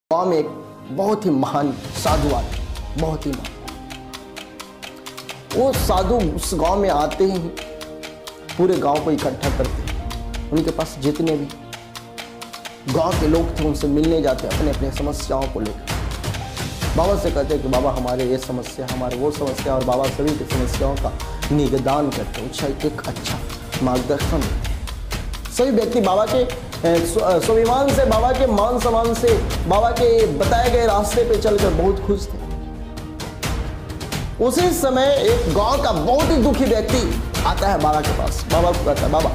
गाँव में एक बहुत ही महान साधु आते, बहुत ही महान। वो साधु उस गांव में आते ही पूरे गांव को इकट्ठा करते। उनके पास जितने भी गांव के लोग थे उनसे मिलने जाते, अपने अपने समस्याओं को लेकर बाबा से कहते कि बाबा हमारे ये समस्या, हमारे वो समस्या, और बाबा सभी की समस्याओं का निदान करते, एक अच्छा मार्गदर्शन देते। सभी व्यक्ति बाबा के स्वाभिमान से, बाबा के मान सम्मान से, बाबा के बताए गए रास्ते पे चलकर बहुत खुश थे। उसी समय एक गांव का बहुत ही दुखी व्यक्ति आता है बाबा के पास। बाबा को कहता है, बाबा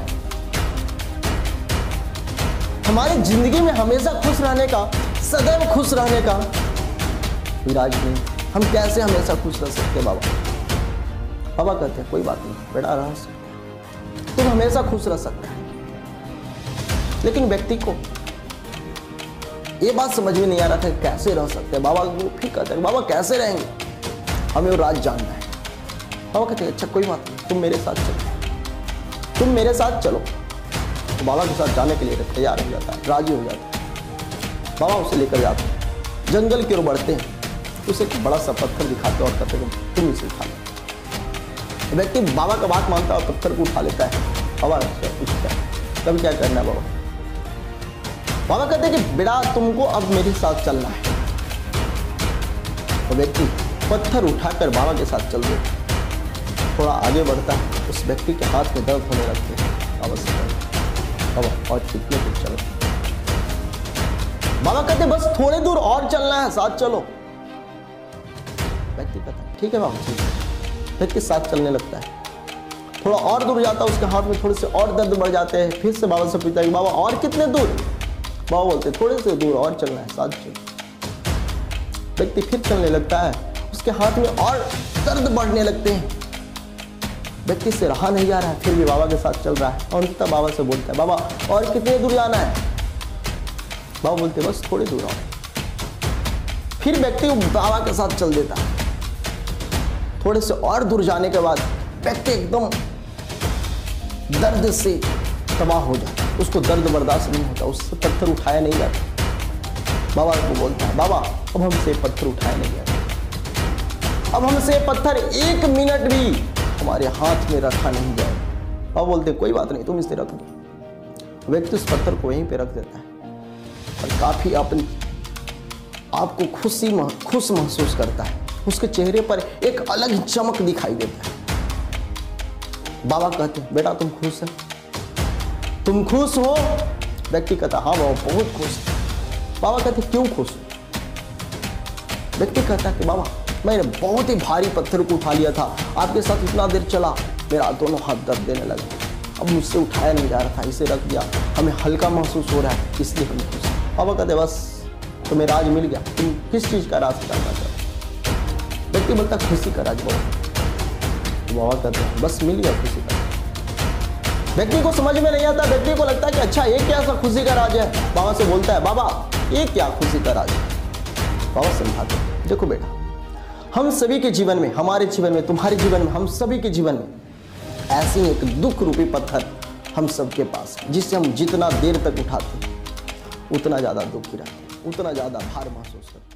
हमारी जिंदगी में हमेशा खुश रहने का, सदैव खुश रहने का विराज नहीं, हम कैसे हमेशा खुश रह सकते बाबा? बाबा कहते हैं कोई बात नहीं बेटा, रहस्य तुम हमेशा खुश रह सकते हैं। लेकिन व्यक्ति को ये बात समझ में नहीं आ रहा था कैसे रह सकते हैं। बाबा को फिर कहते हैं बाबा कैसे रहेंगे, हमें वो राज जानना है। बाबा कहते हैं अच्छा कोई बात नहीं, तुम मेरे साथ चलो, तुम मेरे साथ चलो। तो बाबा के साथ जाने के लिए तैयार हो जाता है, राजी हो जाता है। बाबा उसे लेकर जाते हैं, जंगल की ओर बढ़ते हैं, उसे एक बड़ा सा पत्थर दिखाते और कहते हैं तुम इसे उठा लो। व्यक्ति बाबा का बात मानता है और पत्थर को उठा लेता है। बाबा पूछता है तब क्या करना है? बाबा कहते हैं कि बेटा तुमको अब मेरे साथ चलना है। तो व्यक्ति पत्थर उठाकर बाबा के साथ चल देता, थोड़ा आगे बढ़ता है, उस व्यक्ति के हाथ में दर्द होने लगते हैं। बाबा से बाबा और कितने दूर चलो? बाबा कहते बस थोड़े दूर और चलना है, साथ चलो। व्यक्ति कहता है ठीक है बाबा, ठीक है। व्यक्ति साथ चलने लगता है, थोड़ा और दूर जाता है, उसके हाथ में थोड़े से और दर्द बढ़ जाते हैं। फिर से बाबा से पूछता है बाबा और कितने दूर? बाबा बोलते थोड़े से दूर और चलना है, साथ चलो। व्यक्ति फिर चलने लगता है, उसके हाथ में और दर्द बढ़ने लगते हैं। व्यक्ति से रहा नहीं जा रहा है, फिर भी बाबा के साथ चल रहा है और अंततः बाबा से बोलता है बाबा और कितने दूर जाना है? बाबा बोलते बस थोड़े दूर और। फिर व्यक्ति बाबा के साथ चल देता है। थोड़े से और दूर जाने के बाद व्यक्ति एकदम दर्द से तबाह हो जाता है, उसको दर्द बर्दाश्त नहीं होता, उससे पत्थर उठाया नहीं जाता। बाबा को बोलता है बाबा अब हमसे पत्थर उठाया नहीं जाता, अब हमसे पत्थर 1 मिनट भी हमारे हाथ में रखा नहीं जाए। बाबा बोलते कोई बात नहीं, तुम इसे रख दो। व्यक्ति उस पत्थर को वहीं पे रख देता है और काफी अपनी आपको खुश महसूस करता है। उसके चेहरे पर एक अलग ही चमक दिखाई देता है। बाबा कहते हैं बेटा तुम खुश है, तुम खुश हो? व्यक्ति कहता हाँ बाबा बहुत खुश है। बाबा कहते क्यों खुश हो? व्यक्ति कहता है कि बाबा मैंने बहुत ही भारी पत्थर को उठा लिया था, आपके साथ इतना देर चला, मेरा दोनों हाथ दर्द देने लगे, अब मुझसे उठाया नहीं जा रहा था, इसे रख दिया, हमें हल्का महसूस हो रहा है, इसलिए हम खुश हैं। बाबा कहते बस तुम्हें राज मिल गया, तुम किस चीज़ का राज जानना चाहते? व्यक्ति बोलता खुशी का राज बाबा। बाबा कहते हैं बस मिल गया खुशी का। व्यक्ति को समझ में नहीं आता, व्यक्ति को लगता है कि अच्छा ये क्या सा खुशी का राज है। बाबा से बोलता है बाबा ये क्या खुशी का राज है? बाबा समझाते हैं देखो बेटा, हम सभी के जीवन में, हमारे जीवन में, तुम्हारे जीवन में, हम सभी के जीवन में ऐसे ही एक दुख रूपी पत्थर हम सबके पास है, जिससे हम जितना देर तक उठाते उतना ज्यादा दुखी रहते, उतना ज्यादा भार महसूस करते।